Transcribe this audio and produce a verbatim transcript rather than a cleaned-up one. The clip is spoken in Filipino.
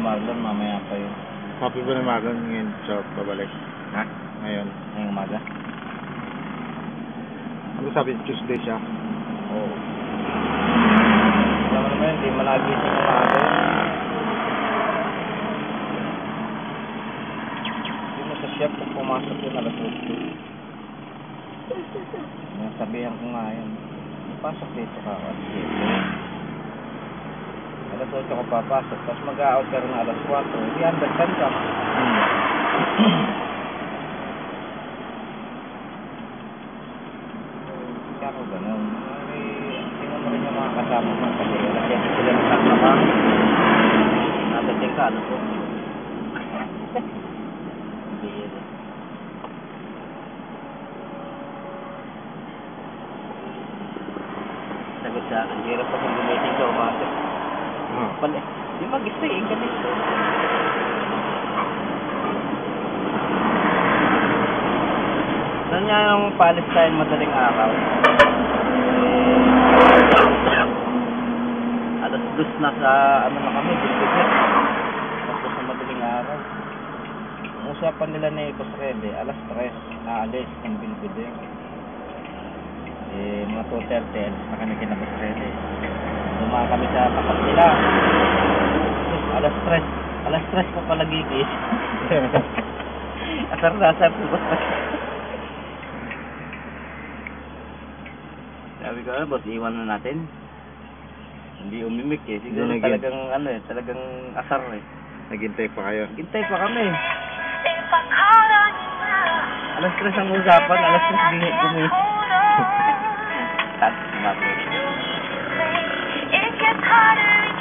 Marlon, mamaya pa yun. Happy ba na Marlon ngayon siya babalik? Ha? Ngayon. Ngayong umaga? Ano sabi? Tuesday siya? Oo. Alam mo naman, hindi malagising ng umaga yun. Hindi mo sa shop kung pumasok yun alas eight. Nasabihan ko nga yun. Pasok dito ka alas eight. Alas eight ako papasok, tapos mag-out ka rin alas four. Hindi understand ka. Hmm. Kaya ko ganun. Tingnan mo rin yung mga kasama mo kasi alas eight sila natakla ka. Nadating ka, alas four. Hindi yun. Sagot sa akin, hirap pa kung gumising ka umaga. Oh. Pala, di mag-stay ka dito. Saan niya yung Palestine madaling araw? Eh, alas dos na sa ano na kami, Bilbibit. Alas dos na madaling araw. Ang usapan nila na Ipos Rede, alas tres, aalis ng Bilbibit. Eh, mga two thirty, alas na kami kinapos Rede. Dumaan kami sa tapat nila. Alas tres. Alas tres ko pala gigis. Asar na asar ko ba? Sabi ko, ano boss, iwan na natin. Hindi umimik eh. Siguro Hindi talagang ano eh, talagang asar eh. Naghintay pa kayo? Hintay pa kami. Alas tres ang usapan, alas tres gigit gumis. That's not it. It gets harder.